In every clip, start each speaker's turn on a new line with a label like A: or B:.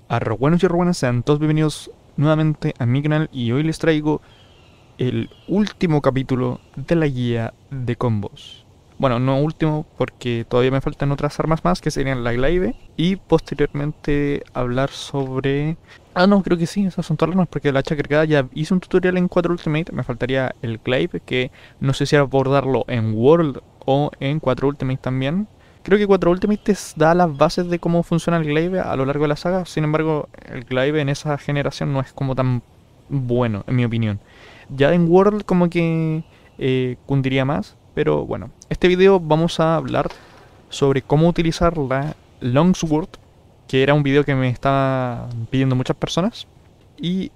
A: Buenos y buenas, sean todos bienvenidos nuevamente a mi canal y hoy les traigo el último capítulo de la guía de combos. Bueno, no último porque todavía me faltan otras armas más que serían la glaive y posteriormente hablar sobre... Ah no, creo que sí, esas son todas las armas porque la hacha cargada ya hice un tutorial en 4 Ultimate, me faltaría el glaive que no sé si abordarlo en World o en 4 Ultimate también. Creo que 4 Ultimate te da las bases de cómo funciona el glaive a lo largo de la saga. Sin embargo, el glaive en esa generación no es como tan bueno, en mi opinión. Ya en World como que cundiría más. Pero bueno, este video vamos a hablar sobre cómo utilizar la Longsword, que era un video que me estaban pidiendo muchas personas. Y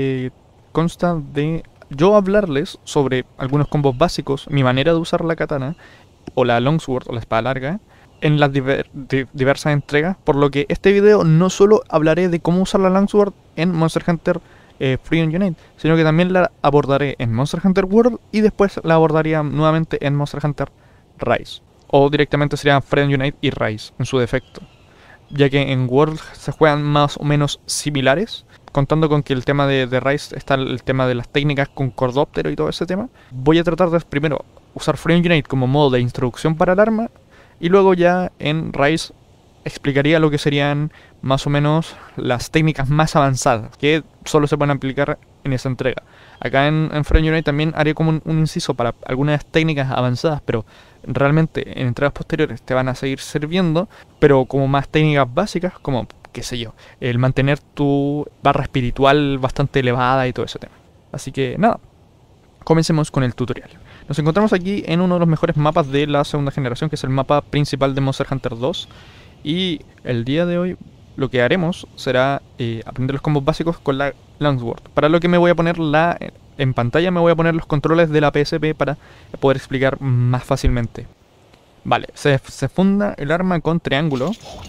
A: consta de yo hablarles sobre algunos combos básicos, mi manera de usar la katana, o la Longsword, o la espada larga, en las diversas entregas, por lo que este video no solo hablaré de cómo usar la Longsword en Monster Hunter Free and Unite, sino que también la abordaré en Monster Hunter World y después la abordaría nuevamente en Monster Hunter Rise. O directamente serían Free and Unite y Rise en su defecto, ya que en World se juegan más o menos similares, contando con que el tema de Rise está el tema de las técnicas con Cordóptero y todo ese tema. Voy a tratar de primero usar Free and Unite como modo de introducción para el arma, y luego ya en Rise explicaría lo que serían más o menos las técnicas más avanzadas, que solo se pueden aplicar en esa entrega. Acá en Free and Unite también haré como un inciso para algunas técnicas avanzadas, pero realmente en entregas posteriores te van a seguir sirviendo, pero como más técnicas básicas, como, qué sé yo, el mantener tu barra espiritual bastante elevada y todo ese tema. Así que nada, comencemos con el tutorial. Nos encontramos aquí en uno de los mejores mapas de la segunda generación, que es el mapa principal de Monster Hunter 2. Y el día de hoy lo que haremos será aprender los combos básicos con la Longsword. Para lo que me voy a poner en pantalla me voy a poner los controles de la PSP para poder explicar más fácilmente. Vale, se funda el arma con triángulo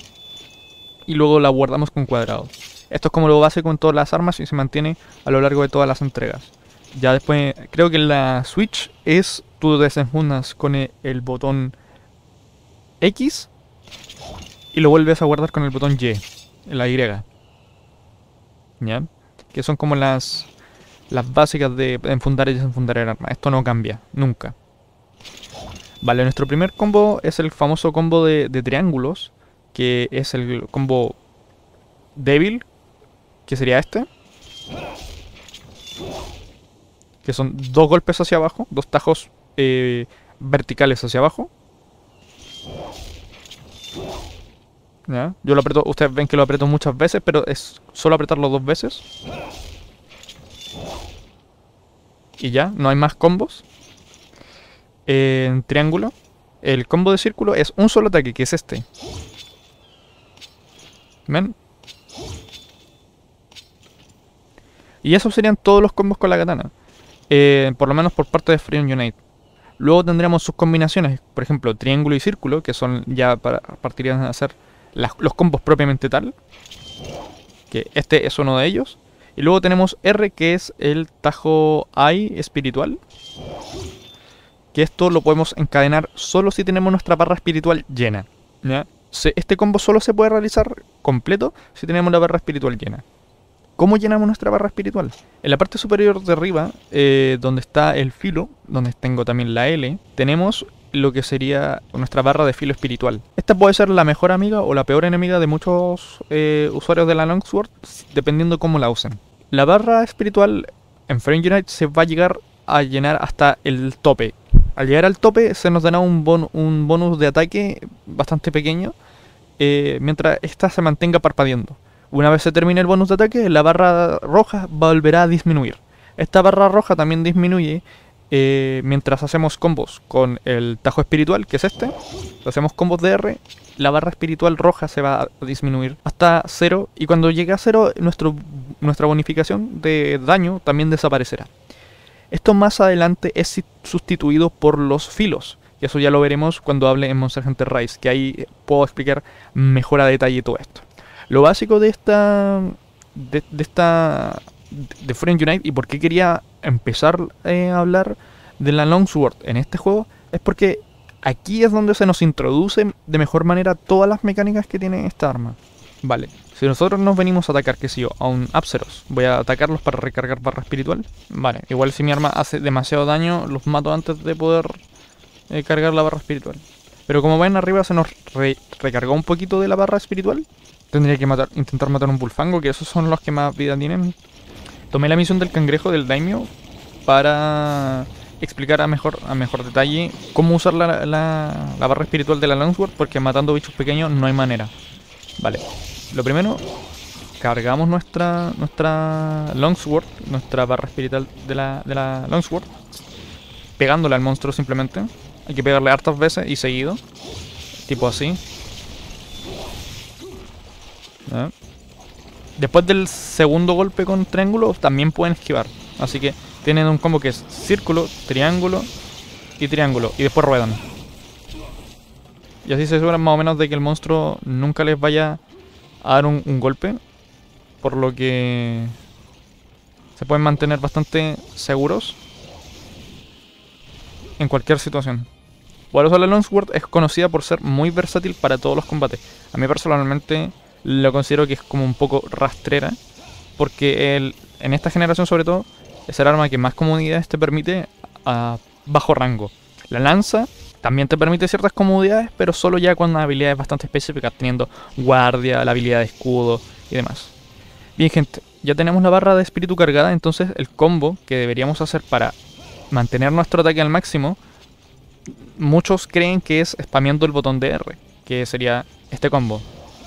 A: y luego la guardamos con cuadrado. Esto es como lo básico en todas las armas y se mantiene a lo largo de todas las entregas. Ya después, creo que la Switch es tú desenfundas con el botón X y lo vuelves a guardar con el botón Y, la Y. ¿Ya? Que son como las básicas de enfundar y desenfundar el arma. Esto no cambia, nunca. Vale, nuestro primer combo es el famoso combo de triángulos, que es el combo débil, que sería este. Que son dos golpes hacia abajo, dos tajos verticales hacia abajo. ¿Ya? Yo lo aprieto, ustedes ven que lo aprieto muchas veces, pero es solo apretarlo dos veces. Y ya, no hay más combos. En triángulo, el combo de círculo es un solo ataque, que es este. ¿Ven? Y esos serían todos los combos con la katana. Por lo menos por parte de Free and Unite. Luego tendríamos sus combinaciones, por ejemplo, triángulo y círculo, que son ya partirían a ser los combos propiamente tal. Que este es uno de ellos. Y luego tenemos R, que es el tajo AI espiritual. Que esto lo podemos encadenar solo si tenemos nuestra barra espiritual llena. ¿Ya? Este combo solo se puede realizar completo si tenemos la barra espiritual llena. ¿Cómo llenamos nuestra barra espiritual? En la parte superior de arriba, donde está el filo, donde tengo también la L, tenemos lo que sería nuestra barra de filo espiritual. Esta puede ser la mejor amiga o la peor enemiga de muchos usuarios de la Longsword, dependiendo cómo la usen. La barra espiritual en Free and Unite se va a llegar a llenar hasta el tope. Al llegar al tope se nos dará un bonus de ataque bastante pequeño, mientras esta se mantenga parpadeando. Una vez se termine el bonus de ataque, la barra roja volverá a disminuir. Esta barra roja también disminuye mientras hacemos combos con el tajo espiritual, que es este. Hacemos combos de R, la barra espiritual roja se va a disminuir hasta 0. Y cuando llegue a 0, nuestra bonificación de daño también desaparecerá. Esto más adelante es sustituido por los filos. Y eso ya lo veremos cuando hable en Monster Hunter Rise, que ahí puedo explicar mejor a detalle todo esto. Lo básico de Free and Unite y por qué quería empezar a hablar de la Longsword en este juego es porque aquí es donde se nos introduce de mejor manera todas las mecánicas que tiene esta arma. Vale, si nosotros nos venimos a atacar, qué sé yo, a un Apceros, voy a atacarlos para recargar barra espiritual. Vale, igual si mi arma hace demasiado daño, los mato antes de poder cargar la barra espiritual. Pero como ven arriba se nos recargó un poquito de la barra espiritual. Tendría que intentar matar un Bullfango, que esos son los que más vida tienen. Tomé la misión del cangrejo del Daimyo para explicar a mejor detalle cómo usar la barra espiritual de la Longsword, porque matando bichos pequeños no hay manera. Vale, lo primero, cargamos nuestra Longsword, nuestra barra espiritual de la Longsword, pegándole al monstruo simplemente. Hay que pegarle hartas veces y seguido, tipo así. Después del segundo golpe con triángulo también pueden esquivar. Así que tienen un combo que es círculo, triángulo y triángulo. Y después ruedan. Y así se aseguran más o menos de que el monstruo nunca les vaya a dar un golpe. Por lo que se pueden mantener bastante seguros en cualquier situación. Por eso la Longsword es conocida por ser muy versátil para todos los combates. A mí personalmente lo considero que es como un poco rastrera, porque en esta generación sobre todo es el arma que más comodidades te permite a bajo rango. La lanza también te permite ciertas comodidades, pero solo ya con habilidades bastante específicas, teniendo guardia, la habilidad de escudo y demás. Bien gente, ya tenemos la barra de espíritu cargada, entonces el combo que deberíamos hacer para mantener nuestro ataque al máximo, muchos creen que es spameando el botón de R, que sería este combo.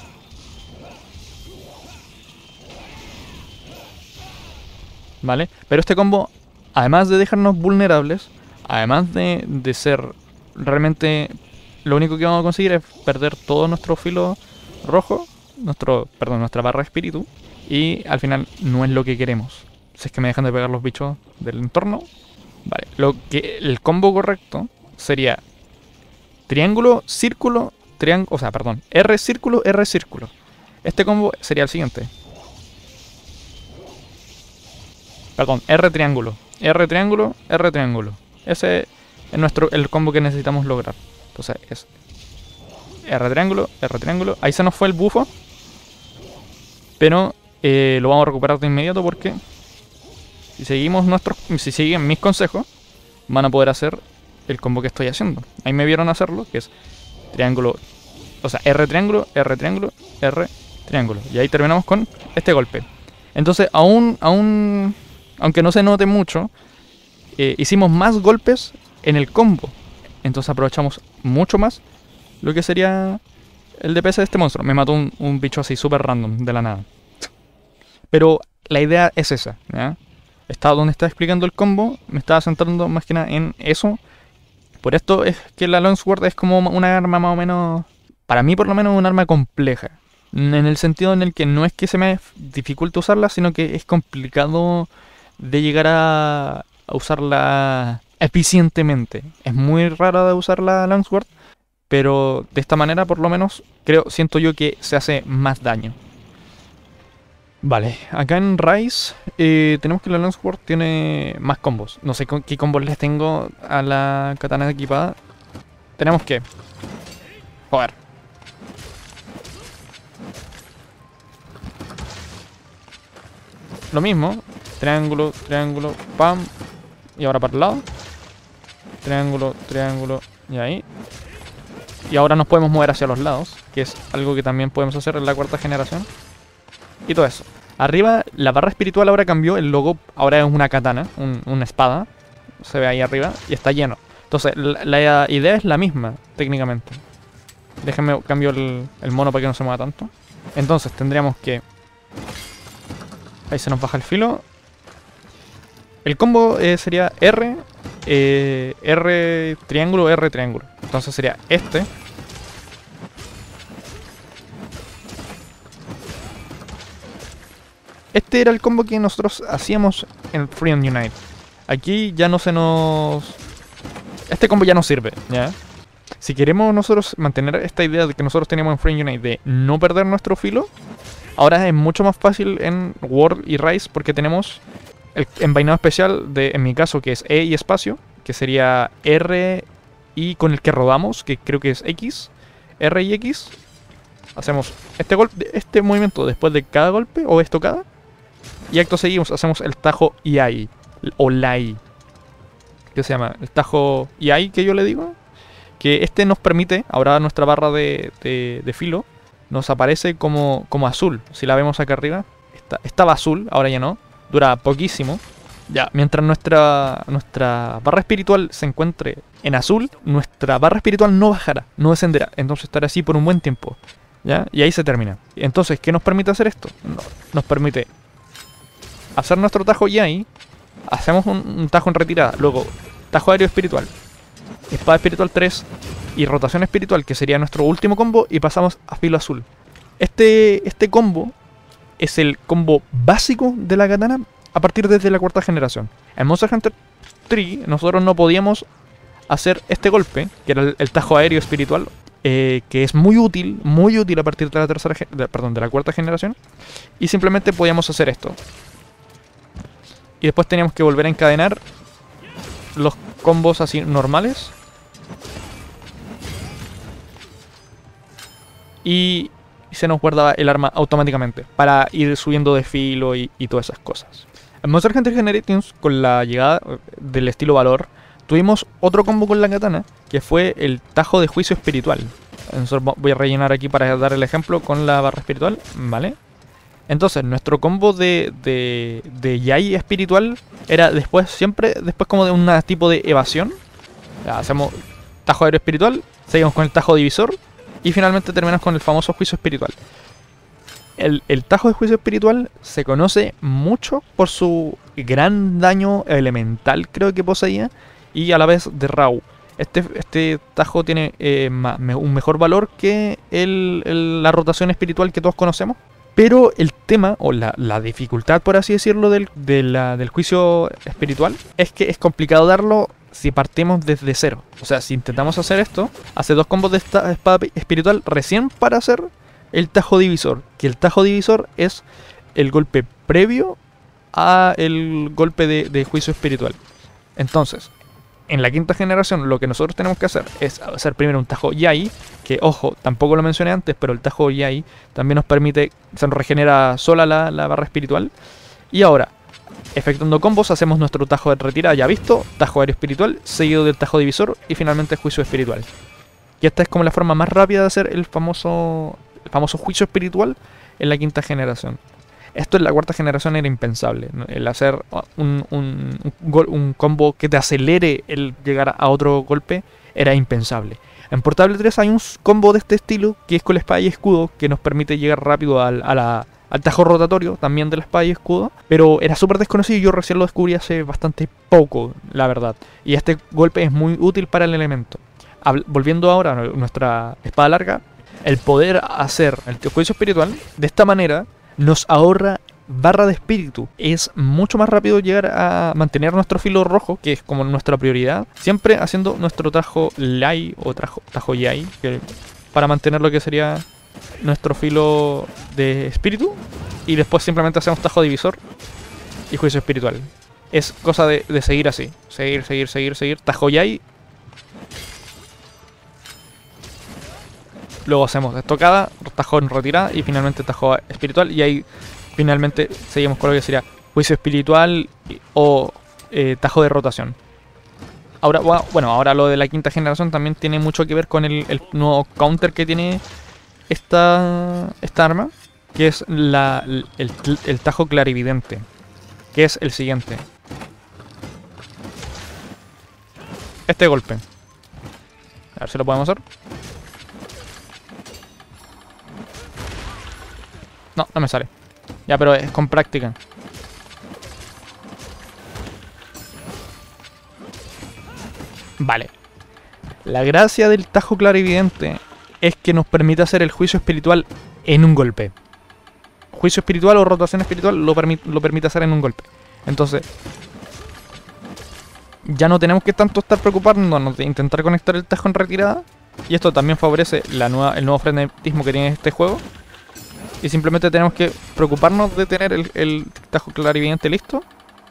A: ¿Vale? Pero este combo, además de dejarnos vulnerables, además de ser realmente lo único que vamos a conseguir es perder todo nuestro filo rojo, nuestra barra de espíritu, y al final no es lo que queremos. Si es que me dejan de pegar los bichos del entorno. Vale, el combo correcto sería triángulo, círculo, triángulo, o sea, perdón, R círculo, R círculo. Este combo sería el siguiente. Perdón, R triángulo, R triángulo, R triángulo. Ese es el combo que necesitamos lograr. Entonces es R triángulo, R triángulo. Ahí se nos fue el bufo, pero lo vamos a recuperar de inmediato porque si siguen mis consejos, van a poder hacer el combo que estoy haciendo. Ahí me vieron hacerlo, que es triángulo, o sea, R triángulo, R triángulo, R triángulo. Y ahí terminamos con este golpe. Entonces, aunque no se note mucho, hicimos más golpes en el combo. Entonces aprovechamos mucho más lo que sería el DPS de este monstruo. Me mató un bicho así súper random, de la nada. Pero la idea es esa, ¿ya? Donde estaba explicando el combo, me estaba centrando más que nada en eso. Por esto es que la Longsword es como una arma más o menos, para mí por lo menos, un arma compleja. En el sentido en el que no es que se me dificulte usarla, sino que es complicado de llegar a usarla eficientemente. Es muy rara de usar la Longsword, pero de esta manera por lo menos siento yo que se hace más daño. Vale, acá en Rise tenemos que la Longsword tiene más combos. No sé qué combos les tengo a la katana equipada. Tenemos que... Joder. Lo mismo. Triángulo, triángulo, pam. Y ahora para el lado. Triángulo, triángulo. Y ahí. Y ahora nos podemos mover hacia los lados, que es algo que también podemos hacer en la cuarta generación. Y todo eso. Arriba, la barra espiritual ahora cambió. El logo ahora es una katana, una espada. Se ve ahí arriba y está lleno. Entonces, la idea es la misma, técnicamente. Déjenme cambio el mono para que no se mueva tanto. Entonces, tendríamos que... Ahí se nos baja el filo. El combo sería R, R triángulo, R triángulo. Entonces sería este. Este era el combo que nosotros hacíamos en Free and Unite. Aquí ya no se nos... Este combo ya no sirve, ¿ya? Si queremos nosotros mantener esta idea de que nosotros teníamos en Free and Unite de no perder nuestro filo, ahora es mucho más fácil en World y Rise porque tenemos el envainado especial en mi caso, que es E y espacio, que sería R y con el que rodamos, que creo que es X, R y X. hacemos este golpe, este movimiento después de cada golpe o estocada. Y acto seguimos, hacemos el tajo Iai o Lai, que se llama el tajo Iai, que yo le digo. Que este nos permite, ahora nuestra barra de filo nos aparece como azul. Si la vemos acá arriba, estaba azul, ahora ya no. Dura poquísimo. Ya, mientras nuestra barra espiritual se encuentre en azul, nuestra barra espiritual no bajará, no descenderá. Entonces estará así por un buen tiempo. ¿Ya? Y ahí se termina. Entonces, ¿qué nos permite hacer esto? Nos permite hacer nuestro tajo Yai. Hacemos un tajo en retirada. Luego, tajo aéreo espiritual, espada espiritual 3 y rotación espiritual, que sería nuestro último combo. Y pasamos a filo azul. Este combo es el combo básico de la katana a partir desde la cuarta generación. En Monster Hunter 3 nosotros no podíamos hacer este golpe, que era el tajo aéreo espiritual, que es muy útil a partir de la de la cuarta generación. Y simplemente podíamos hacer esto. Y después teníamos que volver a encadenar los combos así normales. Y se nos guardaba el arma automáticamente para ir subiendo de filo y todas esas cosas. En Monster Hunter Generations, con la llegada del estilo valor, tuvimos otro combo con la katana, que fue el tajo de juicio espiritual. Entonces voy a rellenar aquí para dar el ejemplo con la barra espiritual, ¿vale? Entonces, nuestro combo de Yai espiritual era siempre después como de un tipo de evasión. Ya, hacemos tajo aéreo espiritual, seguimos con el tajo divisor y finalmente terminamos con el famoso juicio espiritual. El tajo de juicio espiritual se conoce mucho por su gran daño elemental, creo que poseía, y a la vez de Raw. Este tajo tiene un mejor valor que la rotación espiritual que todos conocemos. Pero el tema, o la dificultad, por así decirlo, del juicio espiritual, es que es complicado darlo si partimos desde cero. O sea, si intentamos hacer esto, hace 2 combos de esta espada espiritual recién para hacer el tajo divisor. Que el tajo divisor es el golpe previo a el golpe de juicio espiritual. Entonces, en la quinta generación lo que nosotros tenemos que hacer es hacer primero un tajo Yai, que ojo, tampoco lo mencioné antes, pero el tajo Yai también nos permite, se nos regenera sola la barra espiritual. Y ahora, efectuando combos, hacemos nuestro tajo de retirada ya visto, tajo aéreo espiritual, seguido del tajo divisor y finalmente juicio espiritual. Y esta es como la forma más rápida de hacer el famoso juicio espiritual en la quinta generación. Esto en la cuarta generación era impensable. El hacer un combo que te acelere el llegar a otro golpe era impensable. En Portable 3 hay un combo de este estilo que es con la espada y escudo, que nos permite llegar rápido al tajo rotatorio también de la espada y escudo. Pero era súper desconocido y yo recién lo descubrí hace bastante poco, la verdad. Y este golpe es muy útil para el elemento. Volviendo ahora a nuestra espada larga, el poder hacer el juicio espiritual de esta manera nos ahorra barra de espíritu. Es mucho más rápido llegar a mantener nuestro filo rojo, que es como nuestra prioridad, siempre haciendo nuestro tajo Lai o tajo Yai, para mantener lo que sería nuestro filo de espíritu. Y después simplemente hacemos tajo divisor y juicio espiritual. Es cosa de seguir así. Seguir. Tajo Yai. Luego hacemos estocada, tajo en retirada y finalmente tajo espiritual. Y ahí finalmente seguimos con lo que sería juicio espiritual o tajo de rotación. Ahora, bueno, ahora lo de la quinta generación también tiene mucho que ver con el nuevo counter que tiene esta arma, que es el tajo clarividente, que es el siguiente. Este golpe. A ver si lo podemos hacer. No me sale. Ya, pero es con práctica. Vale. La gracia del tajo clarividente es que nos permite hacer el juicio espiritual en un golpe. Juicio espiritual o rotación espiritual lo permite hacer en un golpe. Entonces, ya no tenemos que tanto estar preocupándonos de intentar conectar el tajo en retirada. Y esto también favorece el nuevo frenetismo que tiene este juego. Y simplemente tenemos que preocuparnos de tener el tajo clarividente listo.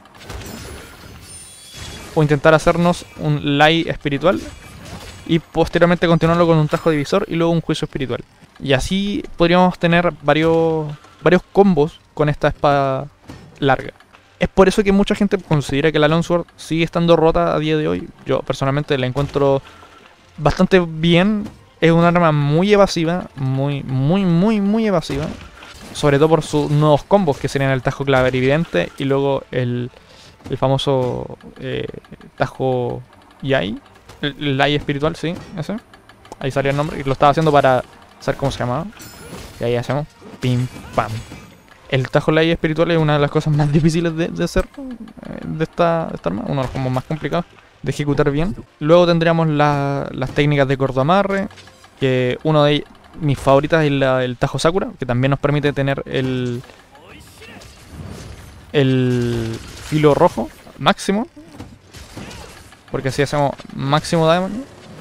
A: O intentar hacernos un Lai espiritual. Y posteriormente continuarlo con un tajo divisor y luego un juicio espiritual. Y así podríamos tener varios combos con esta espada larga. Es por eso que mucha gente considera que la Longsword sigue estando rota a día de hoy. Yo personalmente la encuentro bastante bien. Es un arma muy evasiva, muy evasiva. Sobre todo por sus nuevos combos, que serían el tajo clarividente y luego el famoso tajo Yai. El Yai espiritual, sí, ese. Ahí salía el nombre. Y lo estaba haciendo para saber cómo se llamaba. Y ahí hacemos pim pam. El tajo Yai espiritual es una de las cosas más difíciles de hacer de esta arma. Uno de los combos más complicados de ejecutar bien. Luego tendríamos las técnicas de cordoamarre. Que uno de mis favoritas es el tajo Sakura, que también nos permite tener el filo rojo máximo, porque así hacemos máximo damage.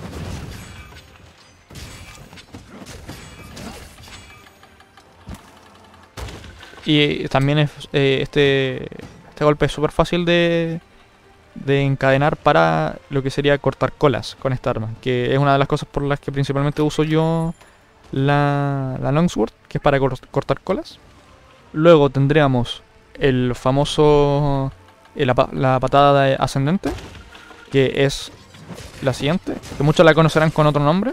A: Y también es, este golpe es súper fácil de encadenar para lo que sería cortar colas con esta arma, que es una de las cosas por las que principalmente uso yo la Longsword, que es para cortar colas. Luego tendríamos el famoso la patada ascendente, que es la siguiente, que muchos la conocerán con otro nombre.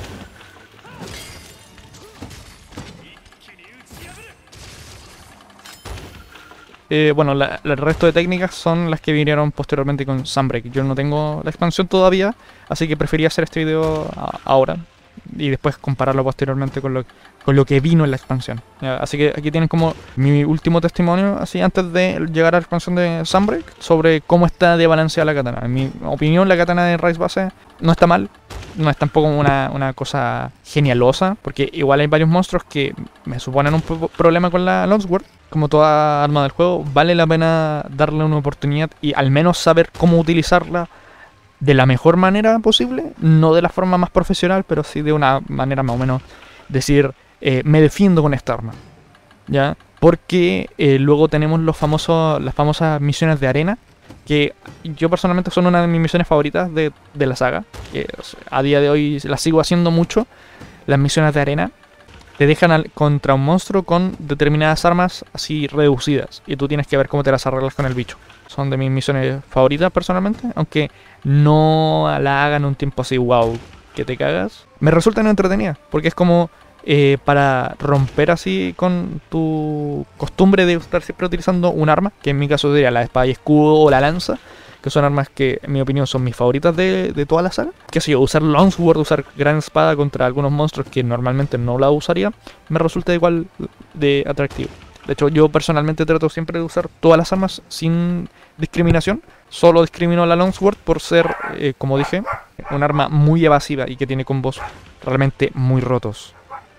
A: Bueno, el resto de técnicas son las que vinieron posteriormente con Sunbreak. Yo no tengo la expansión todavía, así que preferí hacer este video ahora y después compararlo posteriormente con lo que vino en la expansión. ¿Ya? Así que aquí tienen como mi último testimonio, así antes de llegar a la expansión de Sunbreak, sobre cómo está de balanceada la katana. En mi opinión, la katana de Rise base no está mal. No es tampoco una cosa genialosa, porque igual hay varios monstruos que me suponen un problema con la Longsword. Como toda arma del juego, vale la pena darle una oportunidad y al menos saber cómo utilizarla de la mejor manera posible. No de la forma más profesional, pero sí de una manera más o menos decir, me defiendo con esta arma, ¿ya? Porque luego tenemos las famosas misiones de arena, que yo personalmente son una de mis misiones favoritas de la saga, que a día de hoy las sigo haciendo mucho. Las misiones de arena te dejan contra un monstruo con determinadas armas así reducidas, y tú tienes que ver cómo te las arreglas con el bicho. Son de mis misiones favoritas personalmente, aunque no la hagan un tiempo así wow que te cagas. Me resultan entretenidas, porque es como para romper así con tu costumbre de estar siempre utilizando un arma, que en mi caso sería la espada y escudo o la lanza, que son armas que en mi opinión son mis favoritas de toda la saga. Que sé yo, usar Longsword, usar gran espada contra algunos monstruos que normalmente no la usaría, me resulta igual de atractivo. De hecho, yo personalmente trato siempre de usar todas las armas sin discriminación. Solo discrimino la Longsword por ser, como dije, un arma muy evasiva y que tiene combos realmente muy rotos.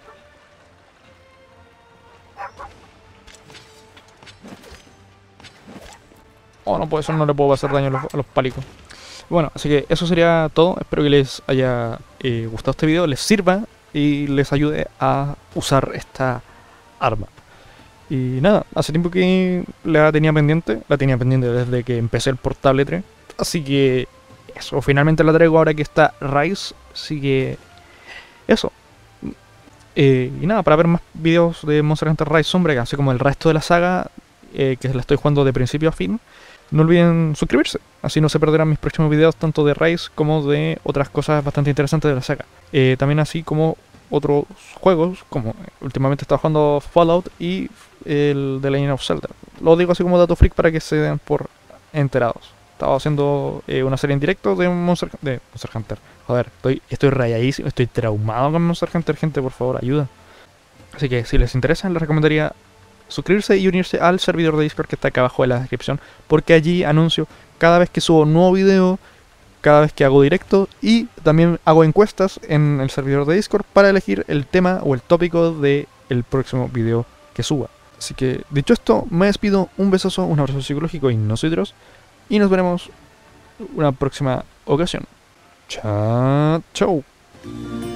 A: Oh, no, pues eso no le puedo hacer daño a los pálicos. Bueno, así que eso sería todo. Espero que les haya gustado este video, les sirva y les ayude a usar esta arma. Y nada, hace tiempo que la tenía pendiente desde que empecé el Portable 3. Así que eso, finalmente la traigo ahora que está Rise. Así que eso. Y nada, para ver más videos de Monster Hunter Rise Sunbreak, así como el resto de la saga, que la estoy jugando de principio a fin, no olviden suscribirse, así no se perderán mis próximos videos tanto de Rise como de otras cosas bastante interesantes de la saga. También así como otros juegos, como últimamente estaba jugando Fallout y el de Legend of Zelda. Lo digo así como dato freak para que se den por enterados. Estaba haciendo una serie en directo de Monster Hunter. Joder, estoy rayadísimo, estoy traumado con Monster Hunter, gente, por favor, ayuda. Así que si les interesa, les recomendaría suscribirse y unirse al servidor de Discord que está acá abajo en la descripción, porque allí anuncio cada vez que subo un nuevo video, cada vez que hago directo, y también hago encuestas en el servidor de Discord para elegir el tema o el tópico del próximo video que suba. Así que, dicho esto, me despido, un besazo, un abrazo psicológico y no soy Dross, y nos veremos una próxima ocasión. Chao, chao.